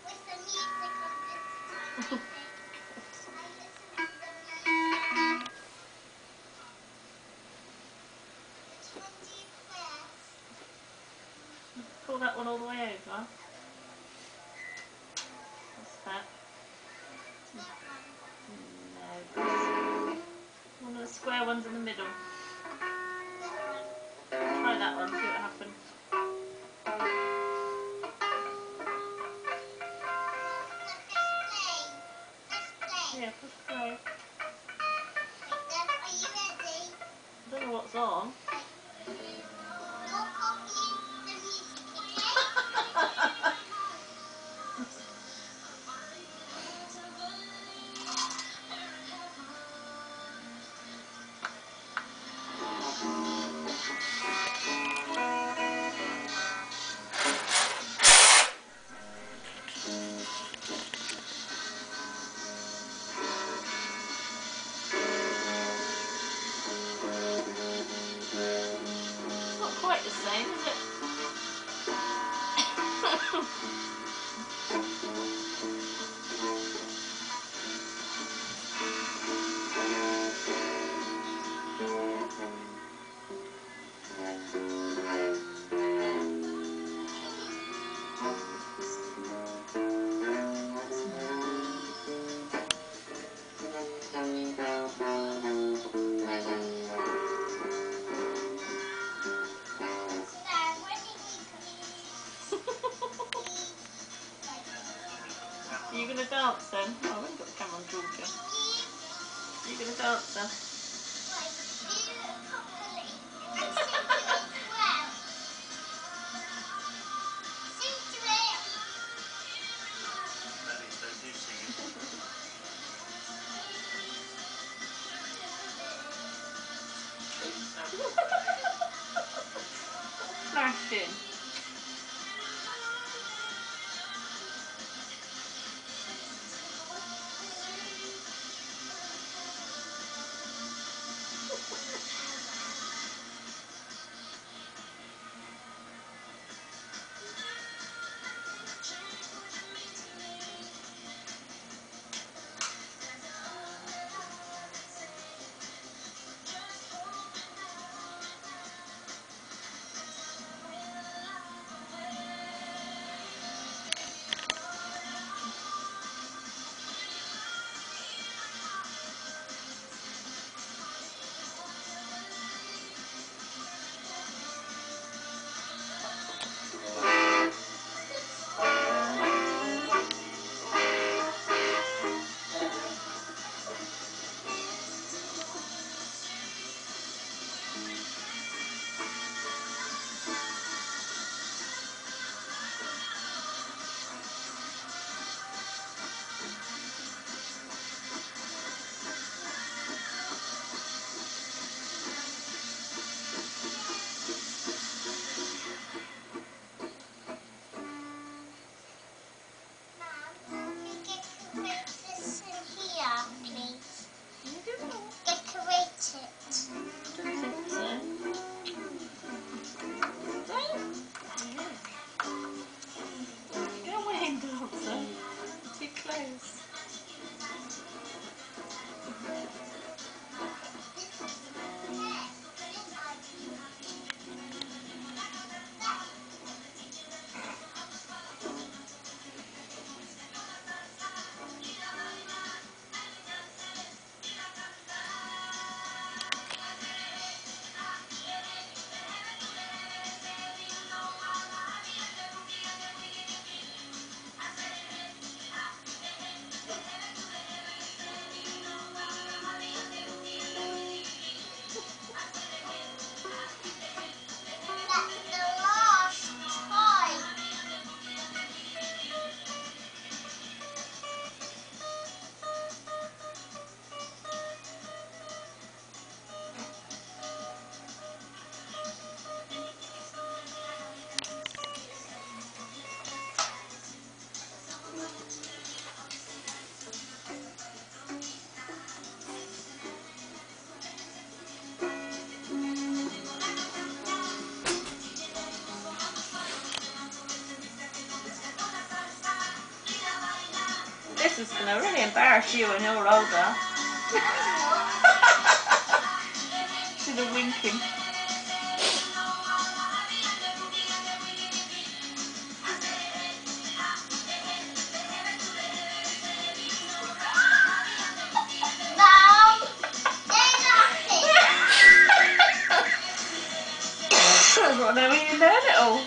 Pull that one all the way over. What's that? No. One of the square ones in the middle. Try that one, see what happens. Yeah, push play. I don't know what's on. Not quite the same, is it? Are you going to dance then? Oh, I haven't got the camera on Georgia. Are you going to dance then? Smashing. This is going to really embarrass you when you're older. See the winking. That's what I mean, you learn it all.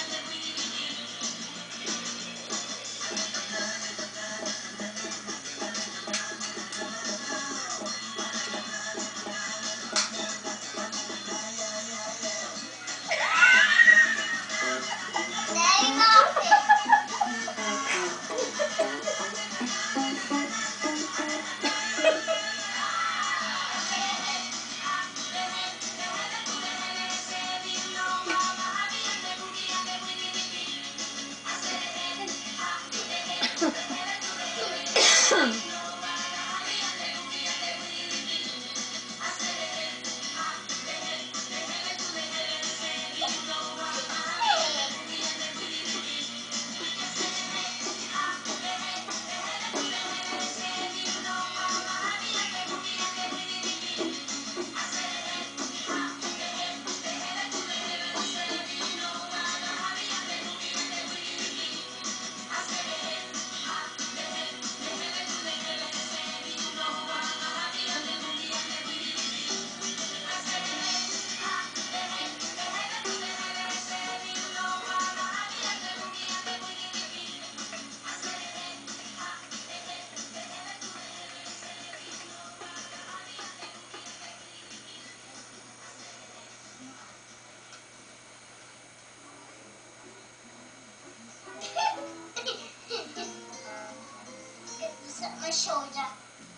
My shoulder.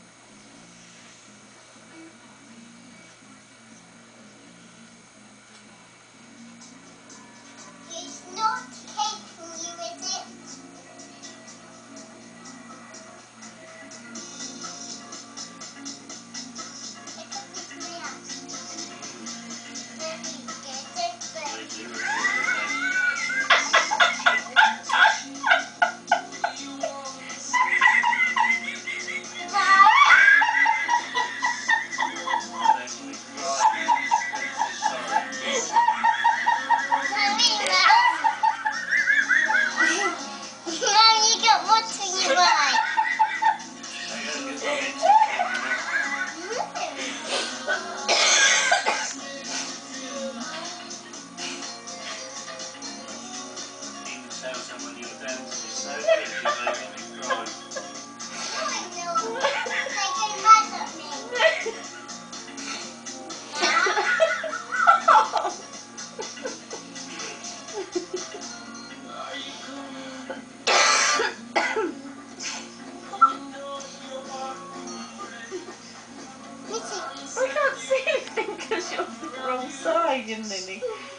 It's not taking you, is it? It could be my house. Let me get it first. Tell someone you're dancing is so good, you make me cry. I can't see anything because you're the wrong side, you Lily.